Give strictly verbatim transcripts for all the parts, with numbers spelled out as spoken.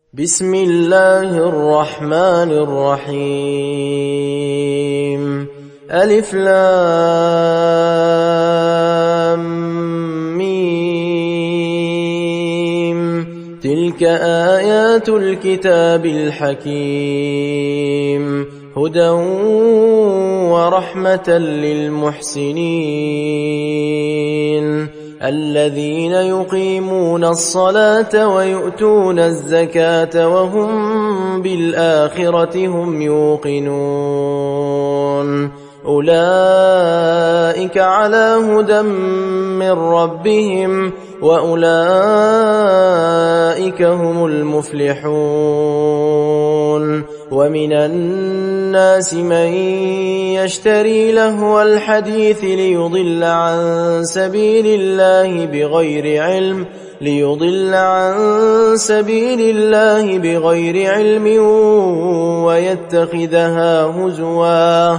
بسم الله الرحمن الرحيم ألف لام ميم تلك آيات الكتاب الحكيم هدى ورحمة للمحسنين الذين يقيمون الصلاة ويؤتون الزكاة وهم بالآخرة هم يوقنون أولئك على هدى من ربهم وأولئك هم المفلحون ومن الناس من يشتري لهو الحديث ليضل عن سبيل الله بغير علم ليضل عن سبيل الله بغير علم ويتخذها هزوا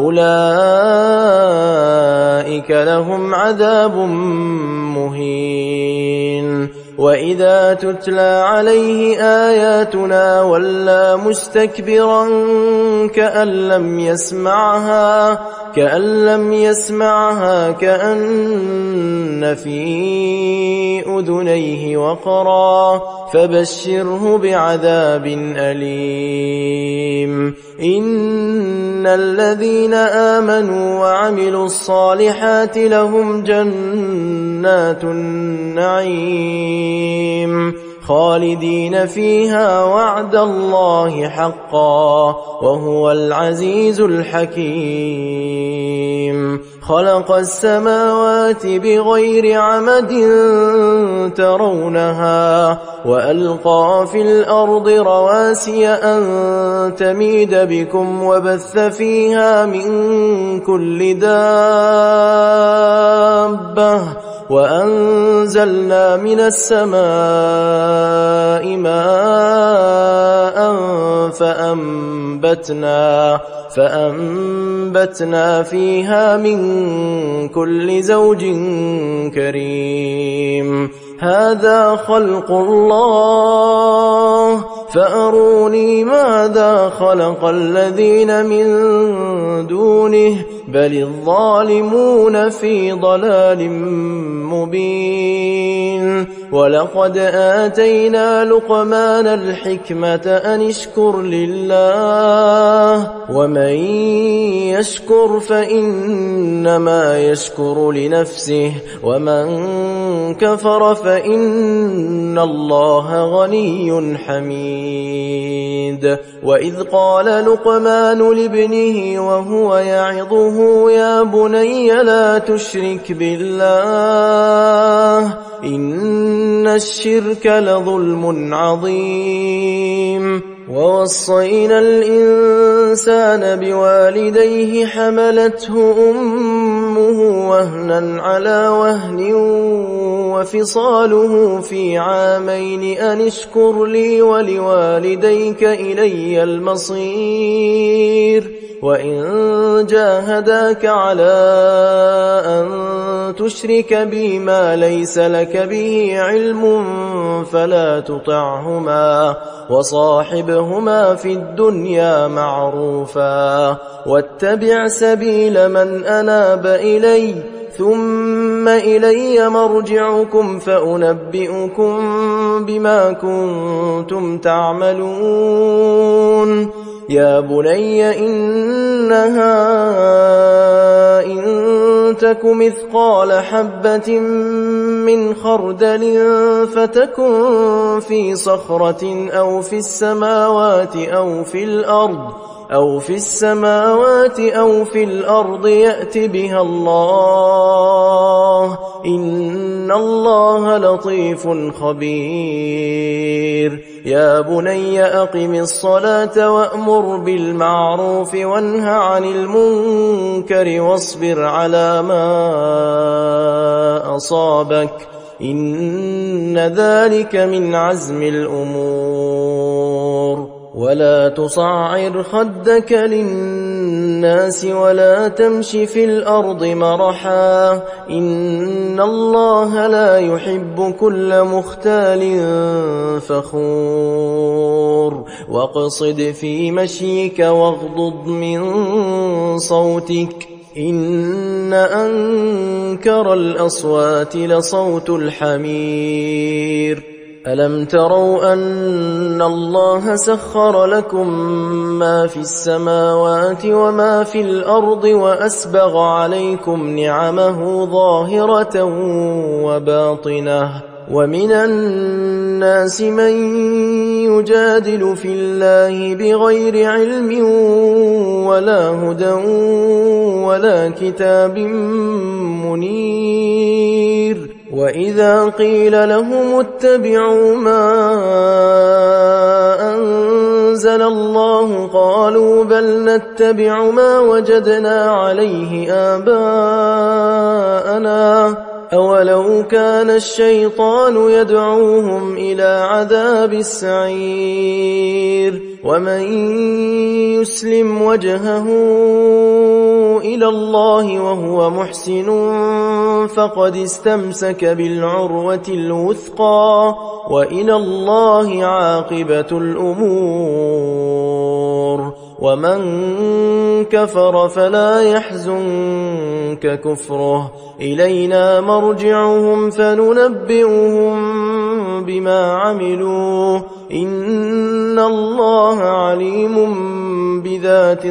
أولئك لهم عذاب مهين وإذا تتلى عليه آياتنا ولى مستكبرا كأن لم يسمعها كأن لم يسمعها كأن في أذنيه وقرا فبشره بعذاب أليم إن الذين آمنوا وعملوا الصالحات لهم جنات النعيم خالدين فيها وعد الله حقا وهو العزيز الحكيم خلق السماوات بغير عمد ترونها وألقى في الأرض رواسي أن تميد بكم وبث فيها من كل دابة وأنزلنا من السماء ماء فأنبتنا فأنبتنا فيها من كل زوج كريم هذا خلق الله فأروني ماذا خلق الذين من دونه بل الظالمون في ضلال مبين ولقد آتينا لقمان الحكمة أن اشكر لله ومن يشكر فإنما يشكر لنفسه ومن كفر فإن الله غني حميد وإذ قال لقمان لابنه وهو يعظه يا بني لا تشرك بالله إن الشرك لظلم عظيم ووصينا الإنسان بوالديه حملته أمه وهنا على وهن وفصاله في عامين أن اشكر لي ولوالديك إلي المصير وإن جاهداك على أن تشرك بي ما ليس لك به علم فلا تطعهما وصاحبهما في الدنيا معروفا واتبع سبيل من أناب إلي ثم إلي مرجعكم فأنبئكم بما كنتم تعملون يا بني إنها إن تك مثقال حبة من خردل فتكن في صخرة أو في السماوات أو في الأرض أو في السماوات أو في الأرض يأت بها الله إن الله لطيف خبير يا بني أقم الصلاة وأمر بالمعروف وانه عن المنكر واصبر على ما أصابك إن ذلك من عزم الأمور ولا تصعر خدك للناس الناس ولا تمش في الأرض مرحا إن الله لا يحب كل مختال فخور واقصد في مشيك واغضض من صوتك إن أنكر الأصوات لصوت الحمير ألم تروا أن الله سخر لكم ما في السماوات وما في الأرض وأسبغ عليكم نعمه ظاهرة وباطنة ومن الناس من يجادل في الله بغير علم ولا هدى ولا كتاب منير وإذا قيل لهم اتبعوا ما أنزل الله قالوا بل نتبع ما وجدنا عليه آباءنا أولو كان الشيطان يدعوهم إلى عذاب السعير ومن يسلم وجهه إلى الله وهو محسن فقد استمسك بالعروة الوثقى وإلى الله عاقبة الأمور ومن كفر فلا يحزنك كفره إلينا مرجعهم فننبئهم بما عملوا إن الله عليم بذات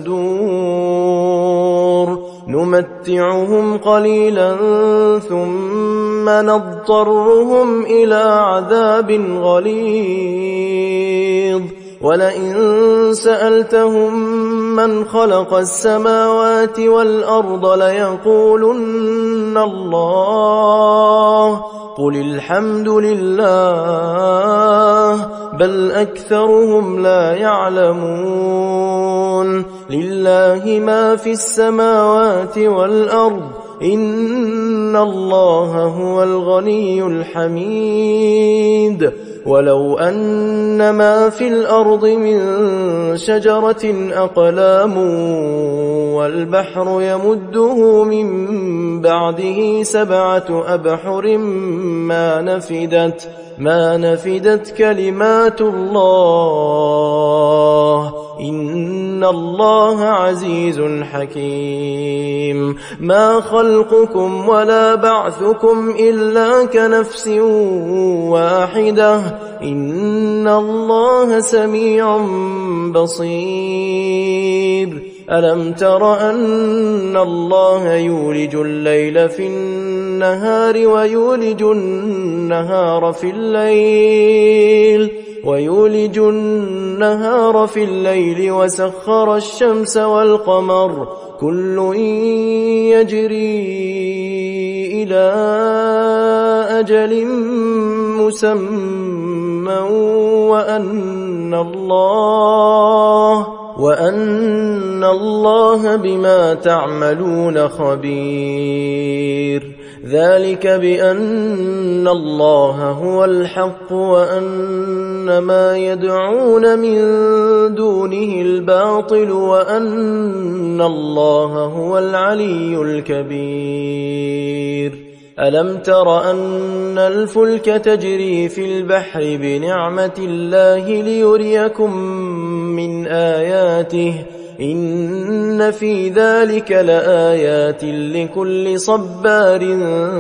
الصدور نمتعهم قليلا ثم نضطرهم إلى عذاب غليظ ولئن سألتهم من خلق السماوات والأرض ليقولن الله قل الحمد لله بل أكثرهم لا يعلمون لله ما في السماوات والأرض إن الله هو الغني الحميد ولو أن ما في الأرض من شجرة أقلام والبحر يمده من بعده سبعة أبحر ما نفدت ما نفدت كلمات الله إن الله عزيز حكيم ما خلقكم ولا بعثكم إلا كنفس واحدة إن الله سميع بصير ألم تر أن الله يولج الليل في النهار ويولج النهار في الليل ويولج النهار في الليل وسخر الشمس والقمر كل يجري إلى أجل مسمى وأن الله وأن الله بما تعملون خبير ذلك بأن الله هو الحق وأن ما يدعون من دونه الباطل وأن الله هو العلي الكبير ألم تر أن الفلك تجري في البحر بنعمة الله ليريكم من آياته إن في ذلك لآيات لكل صبار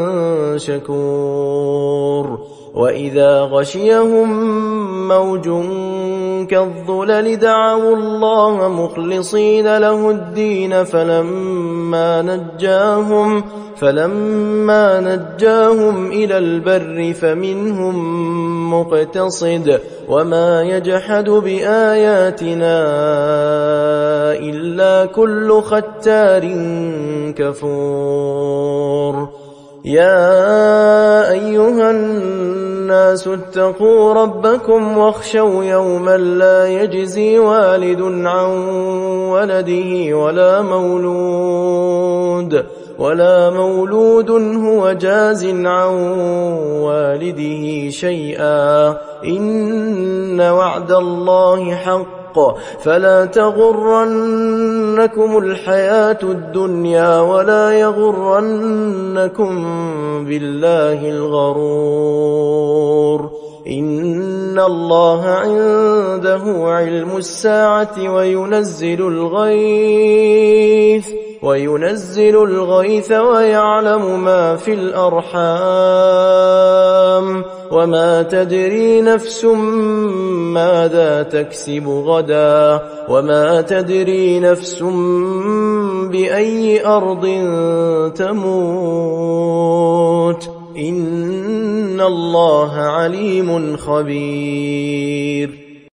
شكور وإذا غشيهم موج كالظلل دعوا الله مخلصين له الدين فلما نجاهم فلما نجاهم إلى البر فمنهم مقتصد وما يجحد بآياتنا إلا كل ختار كفور يا أيها الناس اتقوا ربكم واخشوا يوما لا يجزي والد عن ولده ولا مولود ولا مولود هو جاز عن والده شيئا إن وعد الله حق فلا تغرنكم الحياة الدنيا ولا يغرنكم بالله الغرور إن الله عنده علم الساعة وينزل الغيث وينزل الغيث ويعلم ما في الأرحام وما تدري نفس ماذا تكسب غدا وما تدري نفس بأي أرض تموت إن الله عليم خبير